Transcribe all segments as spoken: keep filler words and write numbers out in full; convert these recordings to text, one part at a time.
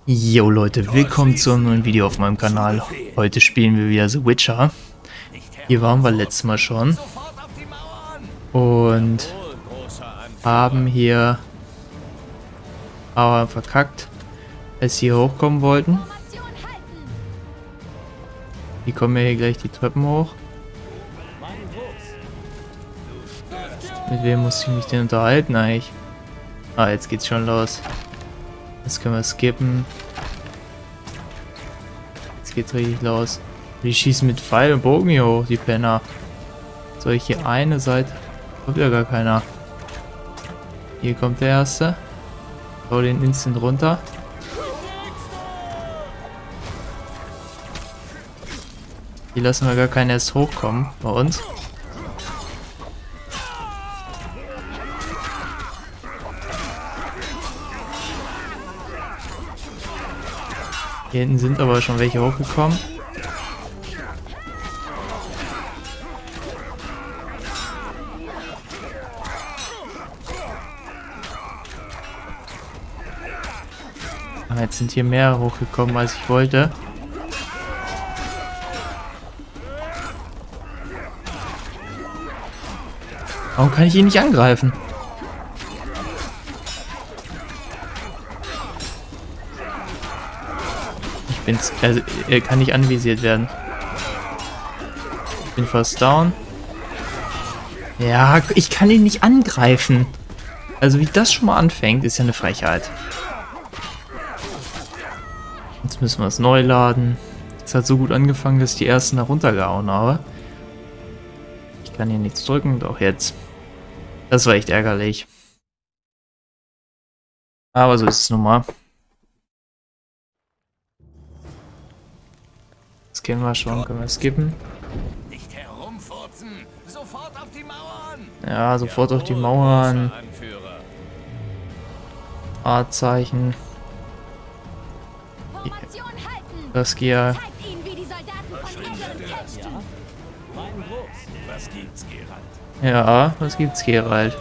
Yo Leute, willkommen zu einem neuen Video auf meinem Kanal. Heute spielen wir wieder The Witcher. Hier waren wir letztes Mal schon. Und haben hier aber verkackt, als sie hier hochkommen wollten. Die kommen ja hier gleich die Treppen hoch. Mit wem muss ich mich denn unterhalten eigentlich? Ah, jetzt geht's schon los. Jetzt können wir skippen. Jetzt geht's richtig los. Die schießen mit Pfeil und Bogen hier hoch, die Penner. Soll ich hier eine Seite? Kommt ja gar keiner. Hier kommt der erste. Hau den instant runter. Hier lassen wir gar keinen erst hochkommen bei uns. Hier hinten sind aber schon welche hochgekommen. Ah, jetzt sind hier mehr hochgekommen, als ich wollte. Warum kann ich ihn nicht angreifen? Bin's, also er kann nicht anvisiert werden. Ich bin fast down. Ja, ich kann ihn nicht angreifen. Also wie das schon mal anfängt, ist ja eine Frechheit. Jetzt müssen wir es neu laden. Es hat so gut angefangen, dass ich die ersten da runtergehauen habe. Ich kann hier nichts drücken, doch jetzt. Das war echt ärgerlich. Aber so ist es nun mal. Das kennen wir schon, können wir skippen. Nicht herumfurzen, sofort auf die Mauern. Ja, sofort auf die Mauern. A-Zeichen. Das Gier. Was gibt's, Geralt? Ja, was gibt's, Geralt?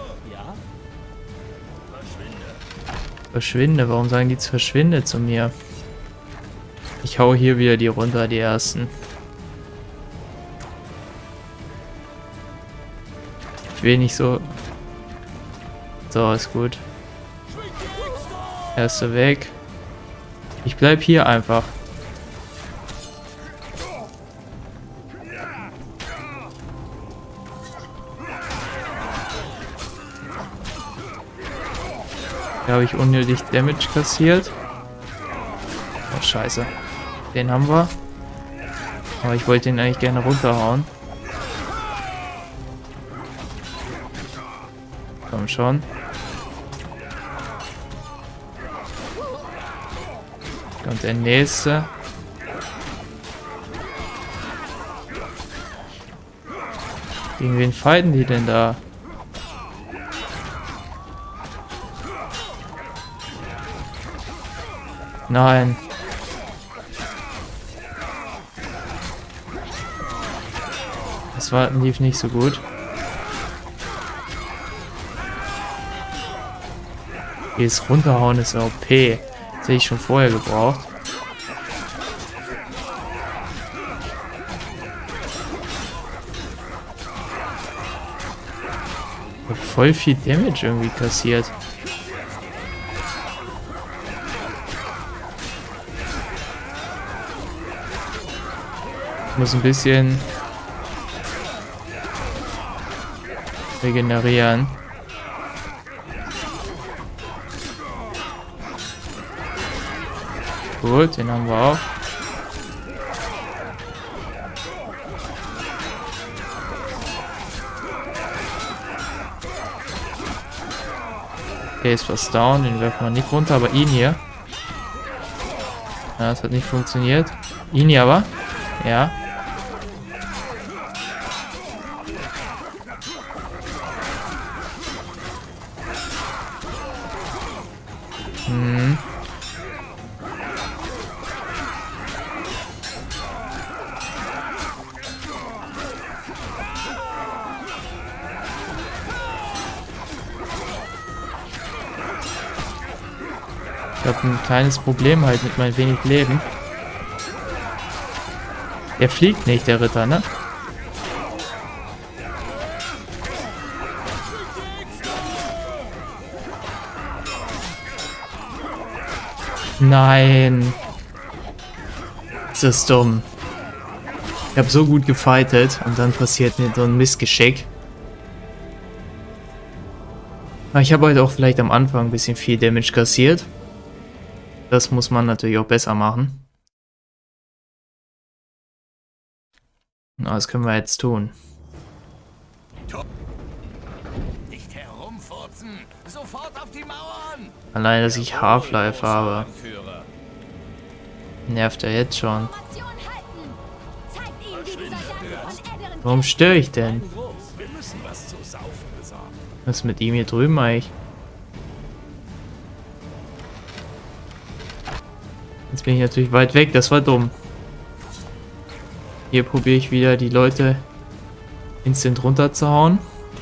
Verschwinde, warum sagen die verschwinde zu mir? Ich hau hier wieder die runter, die ersten. Ich will nicht so... So, ist gut. Erste weg. Ich bleib hier einfach. Hier habe ich unnötig Damage kassiert. Oh, scheiße. Den haben wir. Aber ich wollte ihn eigentlich gerne runterhauen. Komm schon. Und der nächste. Gegen wen fighten die denn da? Nein. Das war, lief nicht so gut. Jetzt runterhauen ist O P. Das hätte ich schon vorher gebraucht. Ich hab voll viel Damage irgendwie kassiert. Ich muss ein bisschen regenerieren. Gut, den haben wir auch. Okay, ist fast down, den werfen wir nicht runter, aber ihn hier. Ja, das hat nicht funktioniert. Ihn hier aber. Ja. Hm. Ich habe ein kleines Problem halt mit meinem wenig Leben. Der fliegt nicht, der Ritter, ne? Nein. Das ist dumm. Ich habe so gut gefightet und dann passiert mir so ein Missgeschick. Aber ich habe heute auch vielleicht am Anfang ein bisschen viel Damage kassiert. Das muss man natürlich auch besser machen. Na, das können wir jetzt tun. Nicht herumfurzen! Sofort auf die Mauern! Allein, dass ich Half-Life habe, nervt er jetzt schon. Warum störe ich denn? Wir müssen was zu saufen besorgen. Was ist mit ihm hier drüben eigentlich? Jetzt bin ich natürlich weit weg, das war dumm. Hier probiere ich wieder die Leute instant runterzuhauen.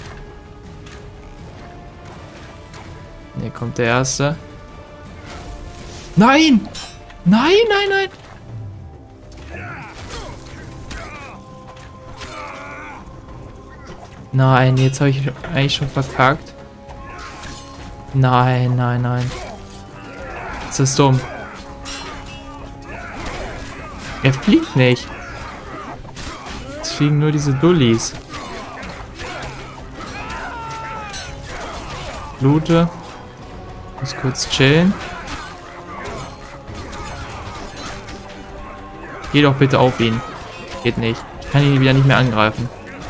Hier kommt der erste. Nein! Nein, nein, nein! Nein, jetzt habe ich eigentlich schon verkackt. Nein, nein, nein. Das ist dumm. Er fliegt nicht. Es fliegen nur diese Dullis. Blute. Muss kurz chillen. Geh doch bitte auf ihn. Geht nicht. Ich kann ihn wieder nicht mehr angreifen.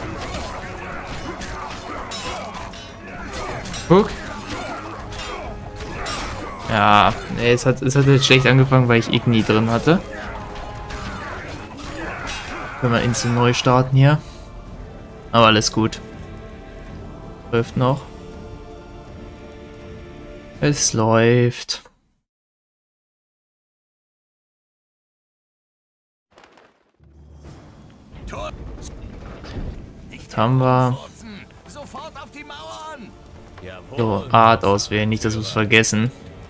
Guck. Ja, nee, es hat, es hat jetzt schlecht angefangen, weil ich Igni drin hatte. Können wir instant neu starten hier. Aber alles gut. Läuft noch. Es läuft. Jetzt haben wir. Sofort auf die Mauern! So, Art auswählen, nicht, dass wir es vergessen.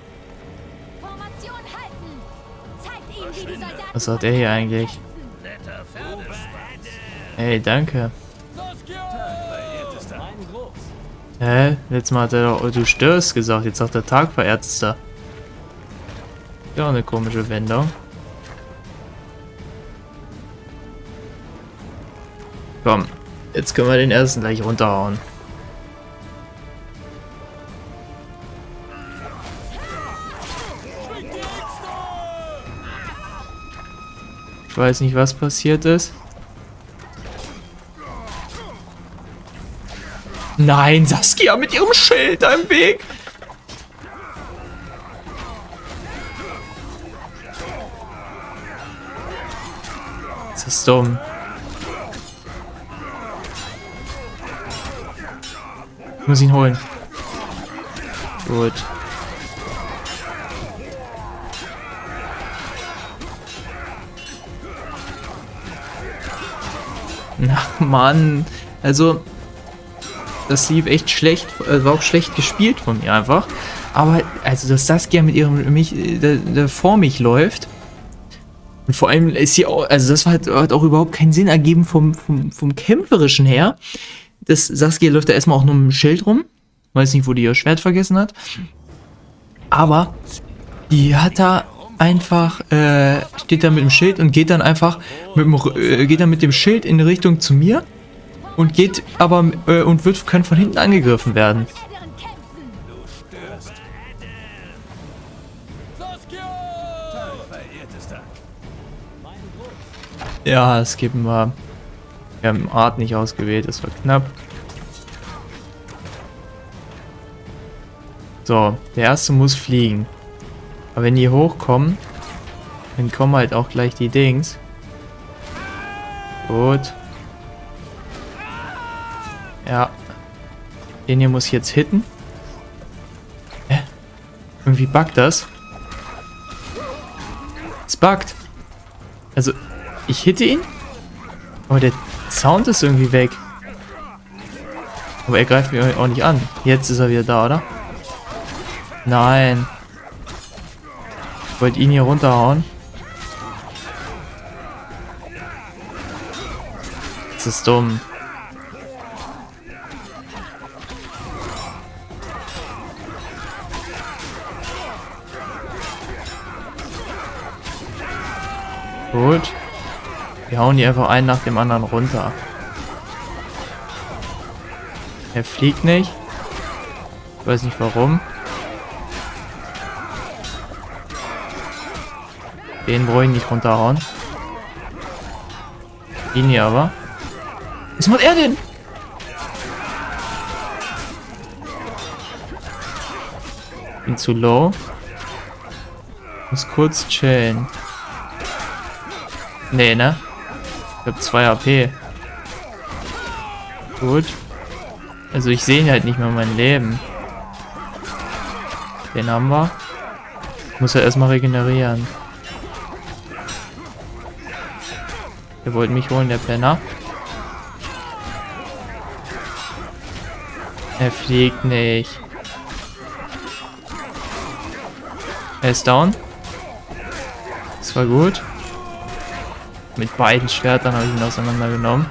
Was hat er hier eigentlich? Hey, danke. Hä? Letztes Mal hat er doch, du störst gesagt, jetzt sagt der Tagverehrtester. Ja, eine komische Wendung. Komm, jetzt können wir den ersten gleich runterhauen. Ich weiß nicht, was passiert ist. Nein, Saskia mit ihrem Schild da im Weg. Das ist dumm. Ich muss ihn holen. Gut. Ach Mann, also das lief echt schlecht, äh, war auch schlecht gespielt von mir einfach. Aber also, dass Saskia mit ihrem mich der, der vor mich läuft und vor allem ist sie auch, also das hat, hat auch überhaupt keinen Sinn ergeben vom, vom, vom kämpferischen her. Das Saskia läuft da erstmal auch nur mit dem Schild rum, weiß nicht, wo die ihr Schwert vergessen hat. Aber die hat da einfach, äh, steht da mit dem Schild und geht dann einfach mit dem, äh, geht dann mit dem Schild in Richtung zu mir und geht aber, äh, und wird, kann von hinten angegriffen werden. Ja, das geben wir. Wir haben Art nicht ausgewählt, das war knapp. So, der erste muss fliegen. Aber wenn die hochkommen, dann kommen halt auch gleich die Dings. Gut. Ja. Den hier muss ich jetzt hitten. Hä? Irgendwie buggt das. Es buggt. Also, ich hitte ihn. Aber der Sound ist irgendwie weg. Aber er greift mich auch nicht an. Jetzt ist er wieder da, oder? Nein. wollte ihn hier runterhauen. Das ist dumm. Gut. Wir hauen die einfach einen nach dem anderen runter. Er fliegt nicht. Ich weiß nicht warum. Den brauche ich nicht runterhauen. Ihn hier aber. Was macht er denn? Bin zu low. Muss kurz chillen. Nee, ne? Ich hab zwei H P. Gut. Also ich sehe halt nicht mehr mein Leben. Den haben wir. Muss ja erstmal regenerieren. Der wollte mich holen, der Penner. Er fliegt nicht. Er ist down. Das war gut. Mit beiden Schwertern habe ich ihn auseinandergenommen.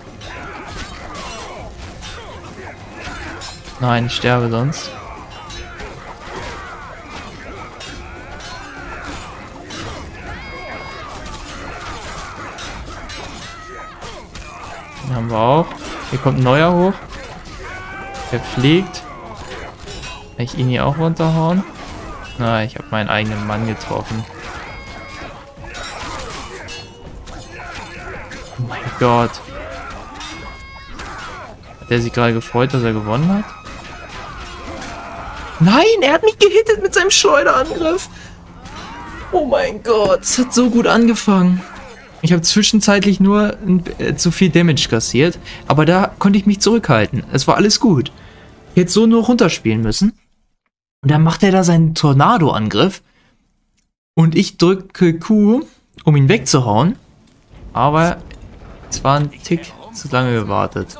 Nein, ich sterbe sonst. Den haben wir auch. Hier kommt ein neuer hoch. Der fliegt. Kann ich ihn hier auch runterhauen? Na, ich habe meinen eigenen Mann getroffen. Oh mein Gott. Hat der sich gerade gefreut, dass er gewonnen hat? Nein, er hat mich gehittet mit seinem Schleuderangriff. Oh mein Gott, es hat so gut angefangen. Ich habe zwischenzeitlich nur äh, zu viel Damage kassiert, aber da konnte ich mich zurückhalten. Es war alles gut. Ich hätte so nur runterspielen müssen. Und dann macht er da seinen Tornado-Angriff. Und ich drücke Q, um ihn wegzuhauen. Aber es war ein Tick zu lange gewartet.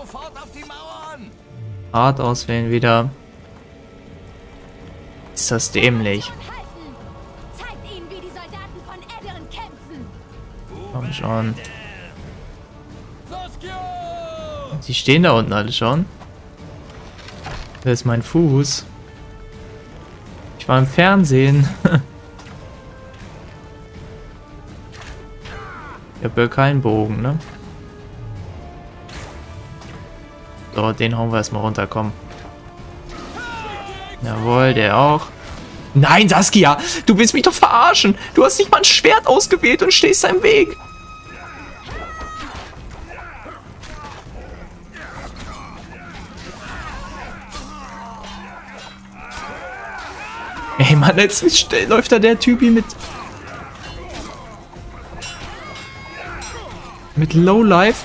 Hart auswählen wieder. Ist das dämlich. Komm schon. Die stehen da unten alle schon. Da ist mein Fuß. Ich war im Fernsehen. Ich habe ja keinen Bogen, ne? So, den hauen wir erstmal runter, komm. Jawohl, der auch. Nein, Saskia, du willst mich doch verarschen. Du hast nicht mal ein Schwert ausgewählt und stehst da im Weg. Ey, Mann, jetzt läuft da der Typi mit... Mit Low Life.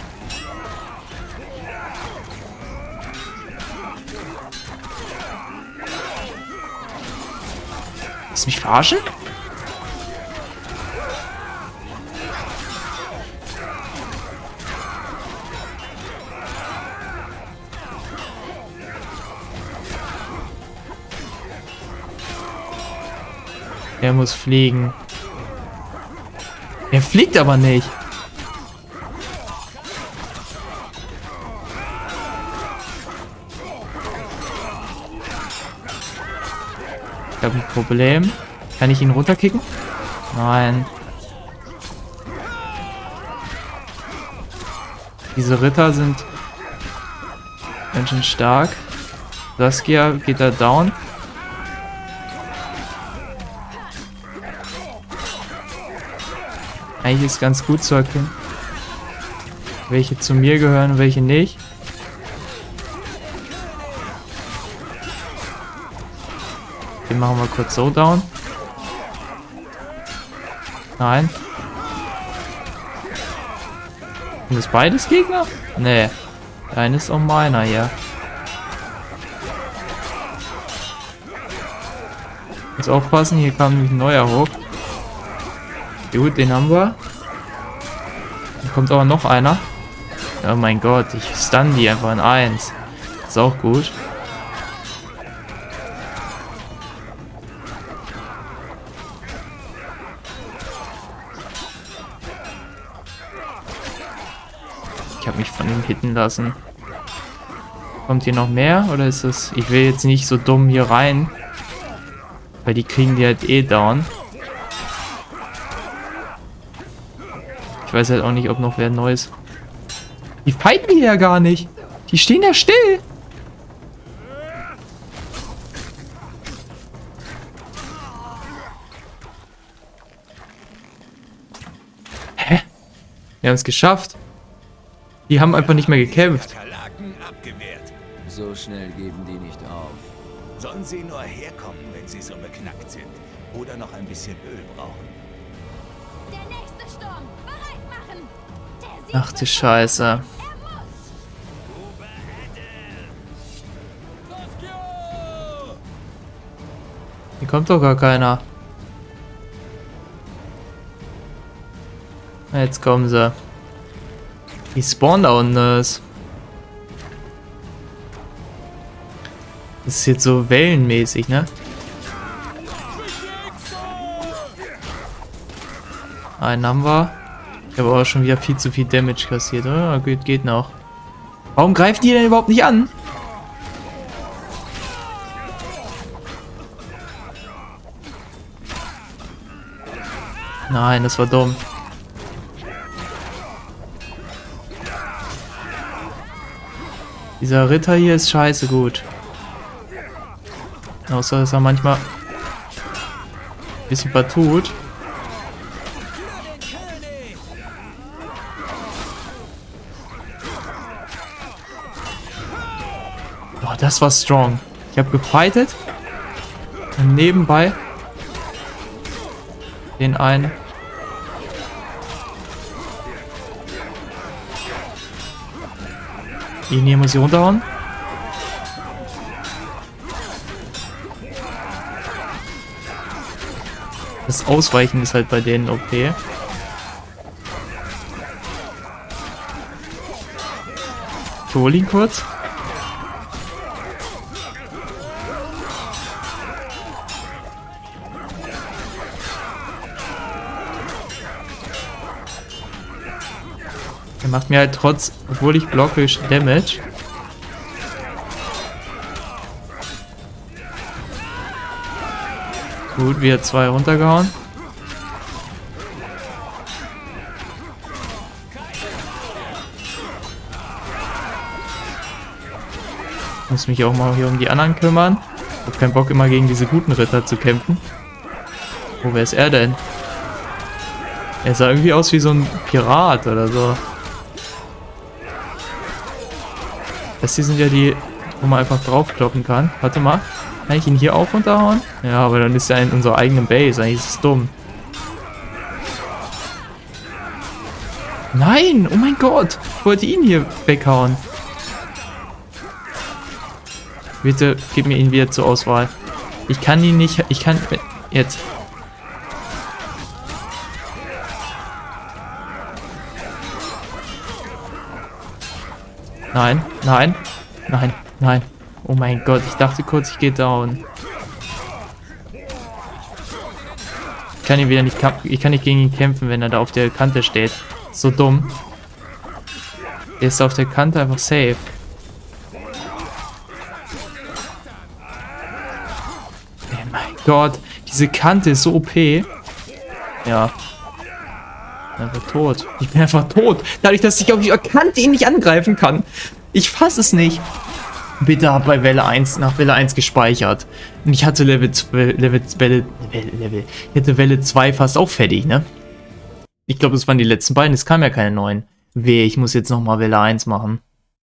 Willst du mich verarschen? Er muss fliegen. Er fliegt aber nicht. Ich habe ein Problem. Kann ich ihn runterkicken? Nein. Diese Ritter sind ganz schön stark. Saskia geht da down. Eigentlich ist ganz gut zu erkennen, welche zu mir gehören und welche nicht. Den machen wir kurz so down. Nein. Sind das beides Gegner? Nee. Der eine ist auch meiner hier. Muss aufpassen, hier kam nämlich ein neuer hoch. Gut, den haben wir. Dann kommt aber noch einer. Oh mein Gott, ich stun die einfach in eins. Ist auch gut. Ich habe mich von ihm hitten lassen. Kommt hier noch mehr? Oder ist das... Ich will jetzt nicht so dumm hier rein. Weil die kriegen die halt eh down. Ich weiß halt auch nicht, ob noch wer Neues... Die fighten hier ja gar nicht. Die stehen ja still. Hä? Wir haben es geschafft. Die haben einfach nicht mehr gekämpft. So schnell geben die nicht auf. Sollen sie nur herkommen, wenn sie so beknackt sind. Oder noch ein bisschen Öl brauchen. Der nächste Sturm. Bereit machen. Der Sieg Ach du Scheiße. Er muss. Hier kommt doch gar keiner. Jetzt kommen sie. Die spawnen da unten. Das ist jetzt so wellenmäßig, ne? Einen haben wir. Ich habe aber schon wieder viel zu viel Damage kassiert, oder? Geht, geht noch. Warum greifen die denn überhaupt nicht an? Nein, das war dumm. Dieser Ritter hier ist scheiße gut. Außer, dass er manchmal ein bisschen vertut. Oh, das war strong. Ich habe gefightet. Und nebenbei den einen. Den hier muss ich runterhauen. Das Ausweichen ist halt bei denen O P. Ich hol ihn kurz. Er macht mir halt trotz, obwohl ich blocke, Damage. Gut, wir zwei runtergehauen. Muss mich auch mal hier um die anderen kümmern. Ich hab keinen Bock, immer gegen diese guten Ritter zu kämpfen. Wo, wer ist er denn? Er sah irgendwie aus wie so ein Pirat oder so. Das hier sind ja die, wo man einfach draufkloppen kann. Warte mal. Kann ich ihn hier auch runterhauen? Ja, aber dann ist er in unserer eigenen Base. Eigentlich ist es dumm. Nein! Oh mein Gott! Ich wollte ihn hier weghauen. Bitte, gib mir ihn wieder zur Auswahl. Ich kann ihn nicht... Ich kann... Jetzt. Nein, nein, nein, nein. Oh mein Gott, ich dachte kurz, ich gehe down. Ich kann ihn wieder nicht... Ich kann nicht gegen ihn kämpfen, wenn er da auf der Kante steht. So dumm. Der ist auf der Kante einfach safe. Oh mein Gott, diese Kante ist so O P. Ja. Einfach tot. Ich bin einfach tot. Dadurch, dass ich auf die Kante ihn nicht angreifen kann. Ich fasse es nicht. Bitte hab bei Welle eins, nach Welle eins gespeichert. Und ich hatte Level zwei, Level, Welle, Level, ich hatte Welle zwei fast auch fertig, ne? Ich glaube, das waren die letzten beiden. Es kam ja keine neuen. Weh, ich muss jetzt nochmal Welle eins machen.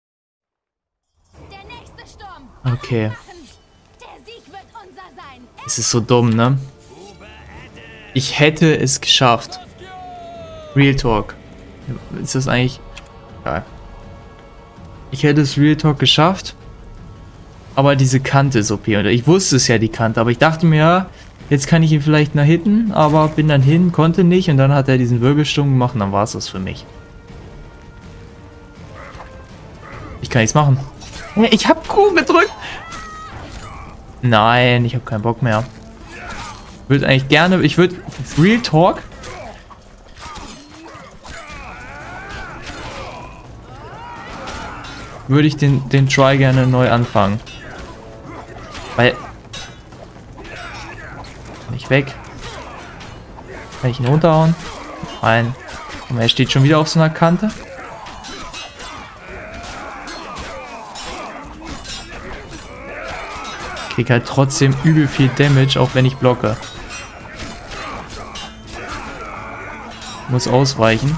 Der nächste Sturm. Okay. Der Sieg wird unser sein. Es ist so dumm, ne? Ich hätte es geschafft. Real Talk. Ist das eigentlich... Geil. Ich hätte es Real Talk geschafft. Aber diese Kante ist O P. Und ich wusste es ja, die Kante. Aber ich dachte mir, jetzt kann ich ihn vielleicht nach hinten. Aber bin dann hin, konnte nicht. Und dann hat er diesen Wirbelsturm gemacht. Und dann war es das für mich. Ich kann nichts machen. Ich habe Q gedrückt. Nein, ich habe keinen Bock mehr. Ich würde eigentlich gerne... Ich würde... Real Talk... würde ich den, den Try gerne neu anfangen. Weil... Nicht weg. Kann ich ihn runterhauen? Nein. Und er steht schon wieder auf so einer Kante. Ich krieg halt trotzdem übel viel Damage, auch wenn ich blocke. Muss ausweichen.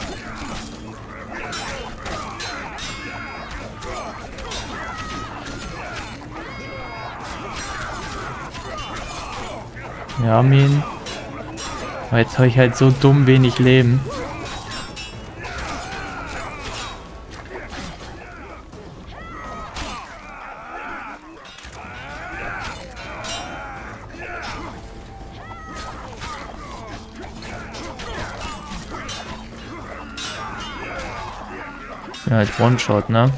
Wir haben ihn. Aber jetzt habe ich halt so dumm wenig Leben. Ja, halt One-Shot, ne?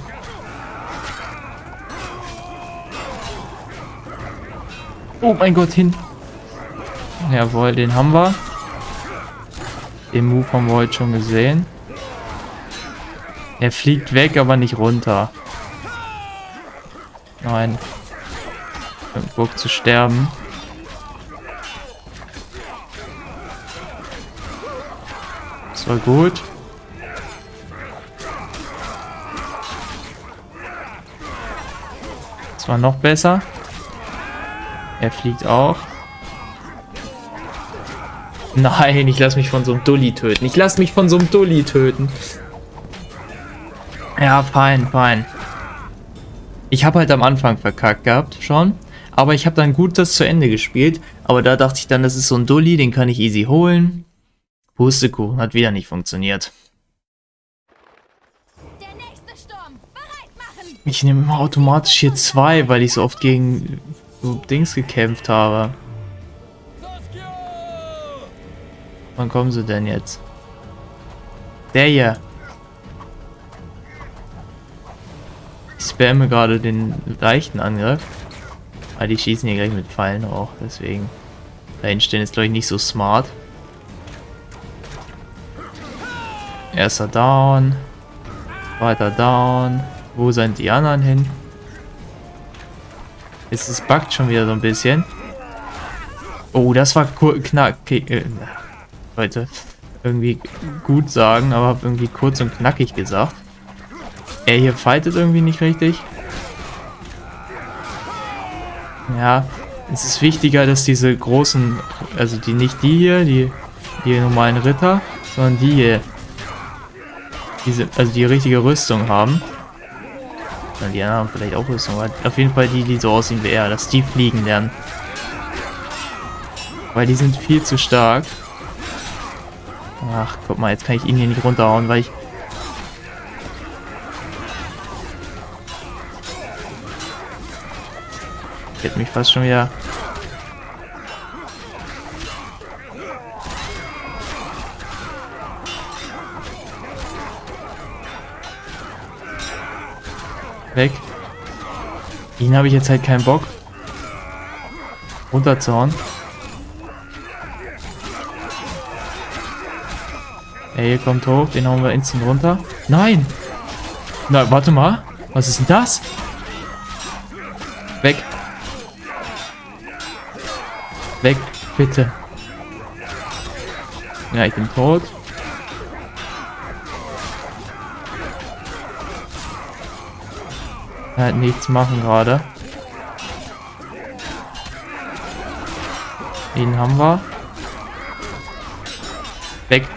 Oh mein Gott, hin. Jawohl, den haben wir. Den Move haben wir heute schon gesehen. Er fliegt weg, aber nicht runter. Nein. Bock zu sterben. Das war gut. Das war noch besser. Er fliegt auch. Nein, ich lasse mich von so einem Dulli töten. Ich lasse mich von so einem Dulli töten. Ja, fein, fein. Ich habe halt am Anfang verkackt gehabt, schon. Aber ich habe dann gut das zu Ende gespielt. Aber da dachte ich dann, das ist so ein Dulli, den kann ich easy holen. Pustekuchen, hat wieder nicht funktioniert. Der nächste Sturm. Bereit machen. Ich nehme immer automatisch hier zwei, weil ich so oft gegen so Dings gekämpft habe. Wann kommen sie denn jetzt? Der hier. Ich spamme gerade den leichten Angriff. Aber die schießen hier gleich mit Pfeilen auch, deswegen. Dahin stehen ist, glaube ich, nicht so smart. Erster Down. Weiter Down. Wo sind die anderen hin? Jetzt es buggt schon wieder so ein bisschen. Oh, das war knackig. Äh, Leute, irgendwie gut sagen, aber habe irgendwie kurz und knackig gesagt. Er hier fightet irgendwie nicht richtig. Ja, es ist wichtiger, dass diese großen, also die nicht die hier, die, die normalen Ritter, sondern die hier, diese, also die richtige Rüstung haben. Ja, die anderen haben vielleicht auch Rüstung, aber auf jeden Fall die, die so aussehen wie er, dass die fliegen lernen. Weil die sind viel zu stark. Ach, guck mal, jetzt kann ich ihn hier nicht runterhauen, weil ich... Ich hätte mich fast schon wieder... Weg. Ihn habe ich jetzt halt keinen Bock runterzuhauen. Er hier kommt hoch, den hauen wir instant runter. Nein! Na, warte mal. Was ist denn das? Weg. Weg, bitte. Ja, ich bin tot. Er hat nichts machen gerade. Ihn haben wir. Weg.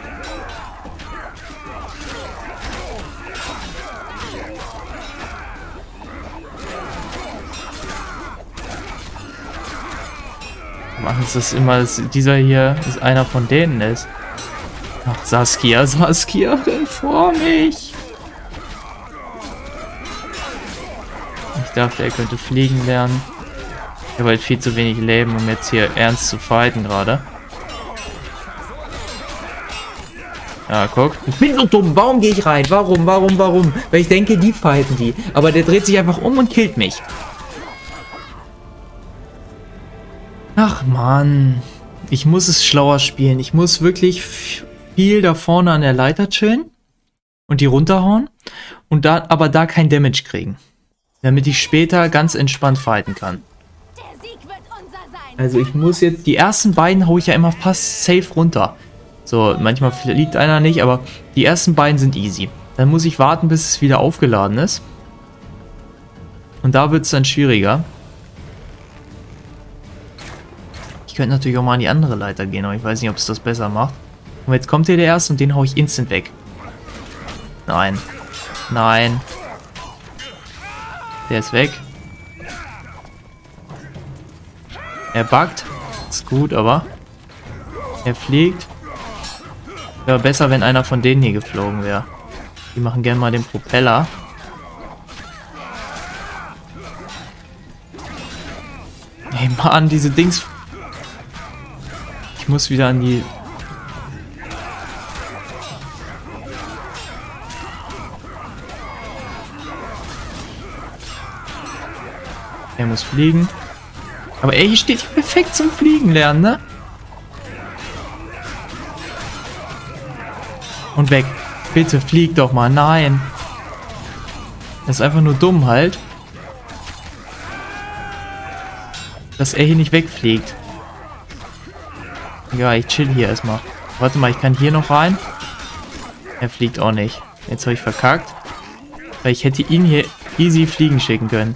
Machen es das immer, dass dieser hier ist einer von denen ist. Ach, Saskia, Saskia, renn vor mich. Ich dachte, er könnte fliegen lernen. Ich habe halt viel zu wenig Leben, um jetzt hier ernst zu fighten gerade. Ja, guck. Ich bin so dumm. Warum gehe ich rein? Warum, warum, warum? Weil ich denke, die fighten die. Aber der dreht sich einfach um und killt mich. Ach Mann. Ich muss es schlauer spielen. Ich muss wirklich viel da vorne an der Leiter chillen. und die runterhauen und da aber da kein Damage kriegen. Damit ich später ganz entspannt fighten kann. Der Sieg wird unser sein. Also ich muss jetzt, die ersten beiden hau ich ja immer fast safe runter. So, manchmal fliegt einer nicht, aber die ersten beiden sind easy. Dann muss ich warten, bis es wieder aufgeladen ist. Und da wird es dann schwieriger. Ich könnte natürlich auch mal an die andere Leiter gehen, aber ich weiß nicht, ob es das besser macht. Und jetzt kommt hier der erste und den hau ich instant weg. Nein. Nein. Der ist weg. Er buggt. Ist gut, aber er fliegt. Wäre besser, wenn einer von denen hier geflogen wäre. Die machen gerne mal den Propeller. Ey, Mann, diese Dings. Ich muss wieder an die... Er muss fliegen. Aber ey, hier steht hier perfekt zum Fliegen lernen, ne? Und weg. Bitte flieg doch mal. Nein. Das ist einfach nur dumm halt. Dass er hier nicht wegfliegt. Ja, ich chill hier erstmal. Warte mal, ich kann hier noch rein. Er fliegt auch nicht. Jetzt habe ich verkackt. Weil ich hätte ihn hier easy fliegen schicken können.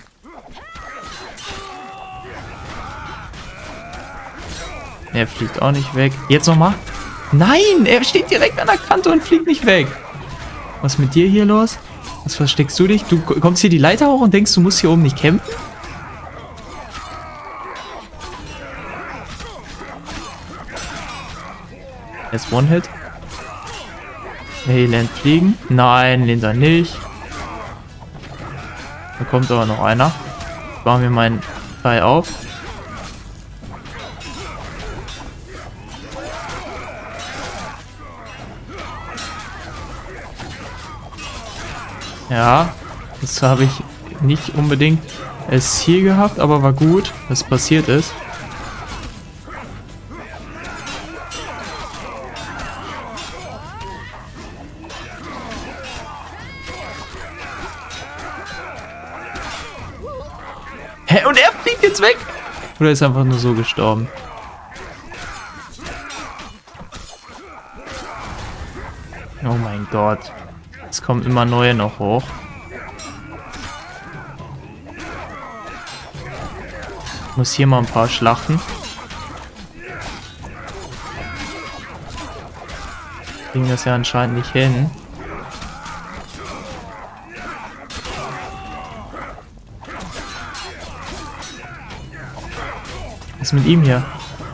Er fliegt auch nicht weg. Jetzt nochmal. Nein, er steht direkt an der Kante und fliegt nicht weg. Was ist mit dir hier los? Was versteckst du dich? Du kommst hier die Leiter hoch und denkst, du musst hier oben nicht kämpfen? Er ist One-Hit. Hey, lernt fliegen. Nein, lernt er nicht. Da kommt aber noch einer. Ich baue mir meinen Teil auf. Ja, das habe ich nicht unbedingt als Ziel gehabt, aber war gut, dass passiert ist. Hä, und er fliegt jetzt weg? Oder ist einfach nur so gestorben? Oh mein Gott. Es kommen immer neue noch hoch. Ich muss hier mal ein paar schlachten. Kriegen das ja anscheinend nicht hin. Was ist mit ihm hier?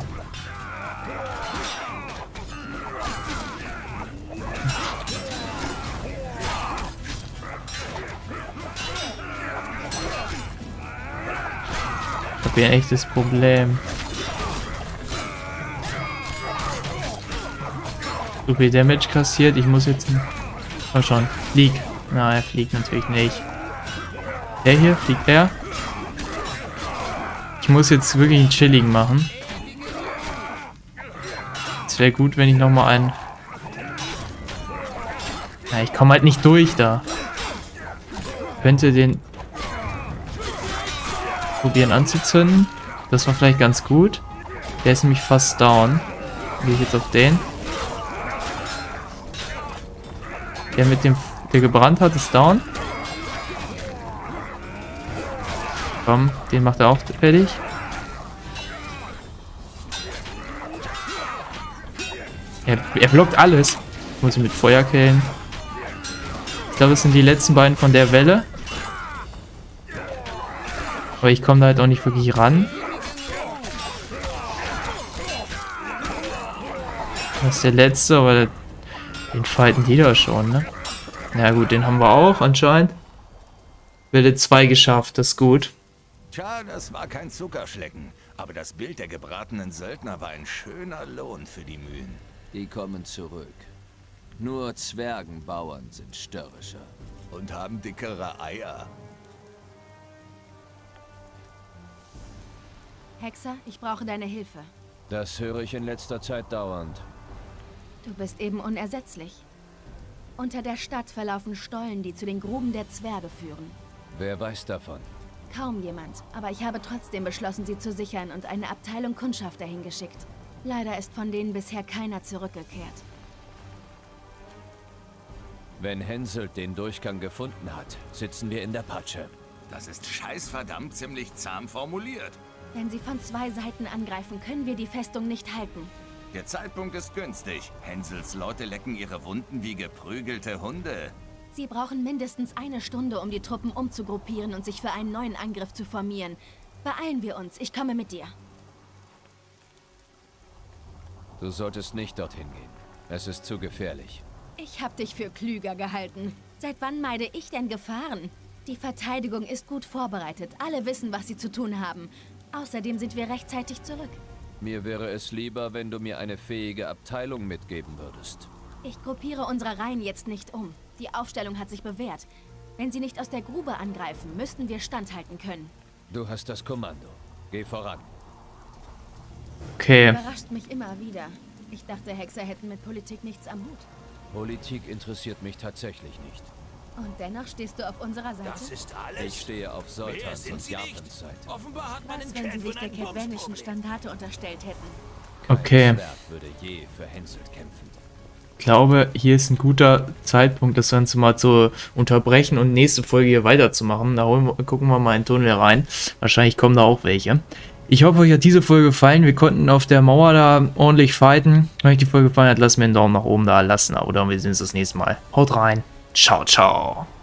Ich habe hier ein echtes Problem. So viel Damage kassiert. Ich muss jetzt... Komm schon. Flieg. Na, er fliegt natürlich nicht. Der hier? Fliegt der? Ich muss jetzt wirklich einen chilligen machen. Es wäre gut, wenn ich nochmal einen... Ja, ich komme halt nicht durch da. Ich könnte den... probieren anzuzünden. Das war vielleicht ganz gut. Der ist nämlich fast down. Gehe ich jetzt auf den. Der mit dem, der gebrannt hat, ist down. Komm, den macht er auch fertig. Er, er blockt alles. Ich muss ihn mit Feuer killen. Ich glaube, es sind die letzten beiden von der Welle. Aber ich komme da halt auch nicht wirklich ran. Das ist der letzte, aber den fighten die da schon, ne? Na gut, den haben wir auch anscheinend. Welle zwei geschafft, das ist gut. Tja, das war kein Zuckerschlecken. Aber das Bild der gebratenen Söldner war ein schöner Lohn für die Mühen. Die kommen zurück. Nur Zwergenbauern sind störrischer. Und haben dickere Eier. Hexer, ich brauche deine Hilfe. Das höre ich in letzter Zeit dauernd. Du bist eben unersetzlich. Unter der Stadt verlaufen Stollen, die zu den Gruben der Zwerge führen. Wer weiß davon? Kaum jemand, aber ich habe trotzdem beschlossen, sie zu sichern und eine Abteilung Kundschafter hingeschickt. Leider ist von denen bisher keiner zurückgekehrt. Wenn Henselt den Durchgang gefunden hat, sitzen wir in der Patsche. Das ist scheißverdammt ziemlich zahm formuliert. Wenn sie von zwei Seiten angreifen, können wir die Festung nicht halten. Der Zeitpunkt ist günstig. Hensels Leute lecken ihre Wunden wie geprügelte Hunde. Sie brauchen mindestens eine Stunde, um die Truppen umzugruppieren und sich für einen neuen Angriff zu formieren. Beeilen wir uns, ich komme mit dir. Du solltest nicht dorthin gehen. Es ist zu gefährlich. Ich hab dich für klüger gehalten. Seit wann meide ich denn Gefahren? Die Verteidigung ist gut vorbereitet. Alle wissen, was sie zu tun haben. Außerdem sind wir rechtzeitig zurück. Mir wäre es lieber, wenn du mir eine fähige Abteilung mitgeben würdest. Ich gruppiere unsere Reihen jetzt nicht um. Die Aufstellung hat sich bewährt. Wenn sie nicht aus der Grube angreifen, müssten wir standhalten können. Du hast das Kommando. Geh voran. Okay. Überrascht mich immer wieder. Ich dachte, Hexer hätten mit Politik nichts am Hut. Politik interessiert mich tatsächlich nicht. Und dennoch stehst du auf unserer Seite? Das ist alles? Ich stehe auf Wer Soltans sind und Sie nicht? Japans Seite. Offenbar hat man Was, in wenn sie Cantwin sich der ein kedwanischen Wurmsproblem. Standarte unterstellt hätten? Okay. Kein Zwerg würde je für Henselt kämpfen. Ich glaube, hier ist ein guter Zeitpunkt, das Ganze mal zu unterbrechen und nächste Folge hier weiterzumachen. Da holen wir, gucken wir mal in den Tunnel rein. Wahrscheinlich kommen da auch welche. Ich hoffe, euch hat diese Folge gefallen. Wir konnten auf der Mauer da ordentlich fighten. Wenn euch die Folge gefallen hat, lasst mir einen Daumen nach oben da, lasst ein Abo da und wir sehen uns das nächste Mal. Haut rein. Ciao, ciao.